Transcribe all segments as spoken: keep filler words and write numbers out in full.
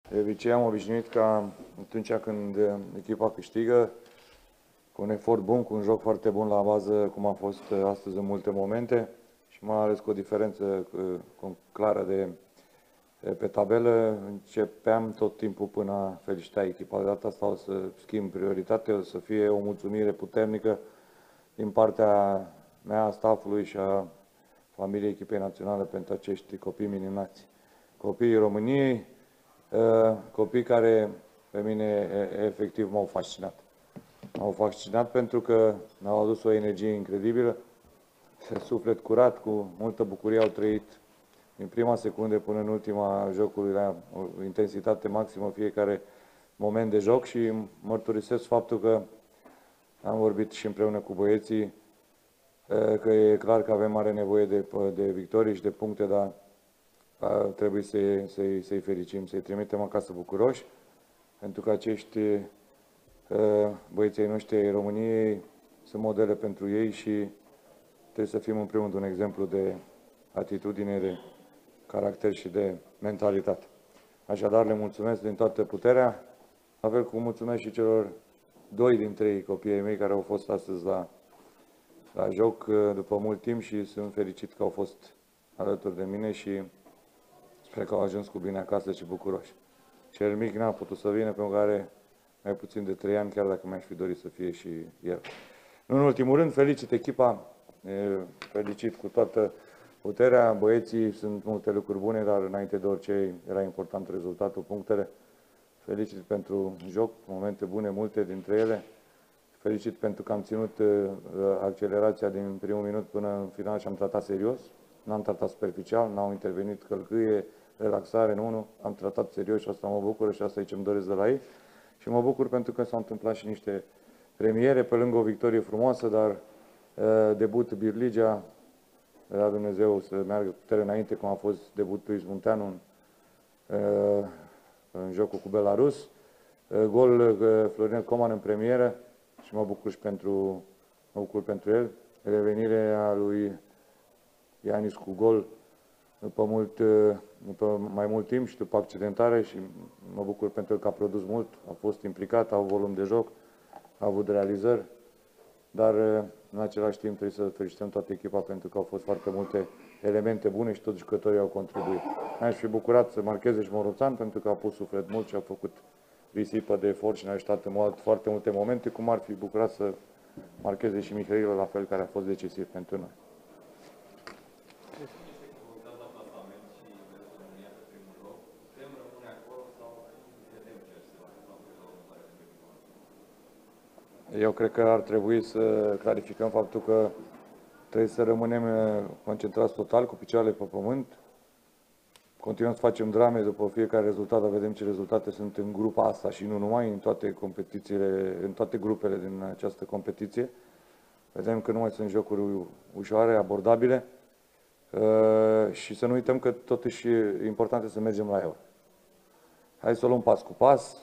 De obicei am obișnuit ca atunci când echipa câștigă, cu un efort bun, cu un joc foarte bun la bază, cum a fost astăzi în multe momente, și mai ales cu o diferență clară de pe tabelă, începeam tot timpul până a felicita echipa. De data asta o să schimb prioritate, o să fie o mulțumire puternică din partea mea, a staffului și a familiei echipei naționale pentru acești copii minunați. Copiii României, copii care pe mine efectiv m-au fascinat. M-au fascinat pentru că mi-au adus o energie incredibilă, suflet curat, cu multă bucurie au trăit din prima secundă până în ultima jocului la o intensitate maximă fiecare moment de joc și mărturisesc faptul că am vorbit și împreună cu băieții că e clar că avem mare nevoie de, de victorii și de puncte, dar trebuie să-i să să fericim, să-i trimitem acasă bucuroși, pentru că acești băieții noștri ai României sunt modele pentru ei și trebuie să fim în primul rând un exemplu de atitudine, de caracter și de mentalitate. Așadar, le mulțumesc din toată puterea, la fel cum mulțumesc și celor doi dintre ei, copiii mei, care au fost astăzi la, la joc după mult timp și sunt fericit că au fost alături de mine și sper că au ajuns cu bine acasă și bucuroși. Cel mic n-a putut să vină pentru că are mai puțin de trei ani, chiar dacă mi-aș fi dorit să fie și el. În ultimul rând, felicit echipa, felicit cu toată puterea. Băieții, sunt multe lucruri bune, dar înainte de orice era important rezultatul, punctele. Felicit pentru joc, momente bune, multe dintre ele. Felicit pentru că am ținut accelerația din primul minut până în final și am tratat serios. N-am tratat superficial, n-au intervenit călcâie, relaxare, nu, nu. Am tratat serios și asta mă bucură și asta e ce-mi doresc de la ei. Și mă bucur pentru că s-au întâmplat și niște premiere, pe lângă o victorie frumoasă, dar uh, debut Birligea, la Dumnezeu să meargă putere înainte, cum a fost debutul lui Munteanu în, uh, în jocul cu Belarus. Uh, gol uh, Florin Coman în premieră și mă bucur și pentru, mă bucur pentru el. Revenirea lui Ianis cu gol după, mult, după mai mult timp și după accidentare și mă bucur pentru că a produs mult, a fost implicat, a avut volum de joc, a avut realizări, dar în același timp trebuie să felicităm toată echipa pentru că au fost foarte multe elemente bune și toți jucătorii au contribuit. Mi-aș fi bucurat să marcheze și Moroțan pentru că a pus suflet mult și a făcut risipă de efort și ne-a ajutat în foarte multe momente, cum ar fi bucurat să marcheze și Mihail la fel, care a fost decisiv pentru noi. Eu cred că ar trebui să clarificăm faptul că trebuie să rămânem concentrați total, cu picioarele pe pământ. Continuăm să facem drame după fiecare rezultat, dar vedem ce rezultate sunt în grupa asta și nu numai, în toate competițiile, în toate grupele din această competiție. Vedem că nu mai sunt jocuri ușoare, abordabile și să nu uităm că totuși e important să mergem la Euro. Hai să o luăm pas cu pas.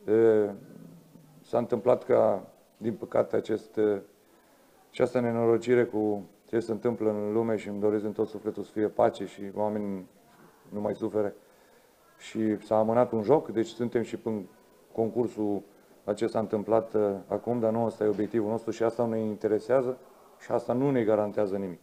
S-a întâmplat ca, din păcate, acest, această nenorocire cu ce se întâmplă în lume și îmi doresc din tot sufletul să fie pace și oamenii nu mai sufere. Și s-a amânat un joc, deci suntem și în concursul la ce s-a întâmplat acum, dar nu ăsta e obiectivul nostru și asta ne interesează și asta nu ne garantează nimic.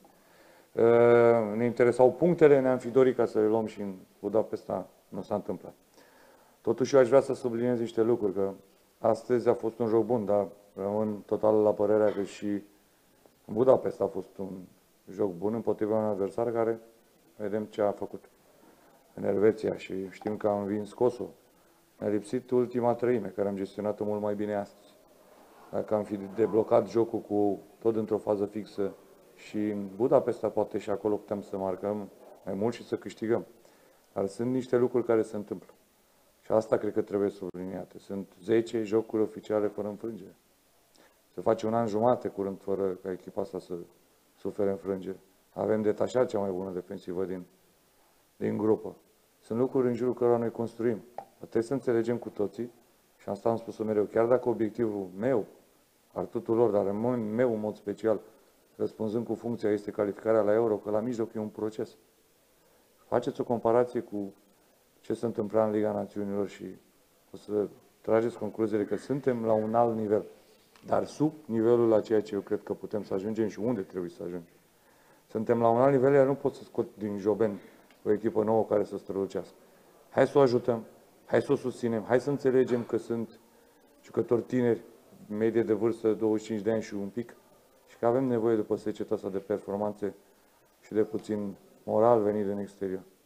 Ne interesau punctele, ne-am fi dorit ca să le luăm și în Budapesta nu s-a întâmplat. Totuși eu aș vrea să subliniez niște lucruri, că astăzi a fost un joc bun, dar rămân total la părerea că și în Budapesta a fost un joc bun împotriva unui adversar care vedem ce a făcut în Elveția și știm că am învins Kosovo. Ne-a lipsit ultima treime, care am gestionat-o mult mai bine astăzi. Dacă am fi deblocat jocul cu tot într-o fază fixă și în Budapesta, poate și acolo putem să marcăm mai mult și să câștigăm. Dar sunt niște lucruri care se întâmplă. Și asta cred că trebuie subliniate. Sunt zece jocuri oficiale fără înfrângere. Se face un an jumate curând fără ca echipa asta să sufere înfrângere. Avem detașat cea mai bună defensivă din, din grupă. Sunt lucruri în jurul cărora noi construim. Trebuie să înțelegem cu toții, și asta am spus-o mereu, chiar dacă obiectivul meu, al tuturor, dar în meu în mod special, răspunzând cu funcția, este calificarea la Euro, că la mijloc e un proces. Faceți o comparație cu ce se întâmpla în Liga Națiunilor și o să trageți concluziile că suntem la un alt nivel, dar sub nivelul la ceea ce eu cred că putem să ajungem și unde trebuie să ajungem. Suntem la un alt nivel, iar nu pot să scot din joben o echipă nouă care să strălucească. Hai să o ajutăm, hai să o susținem, hai să înțelegem că sunt jucători tineri, medie de vârstă douăzeci și cinci de ani și un pic, și că avem nevoie după secetul ăsta de performanțe și de puțin moral venit din exterior.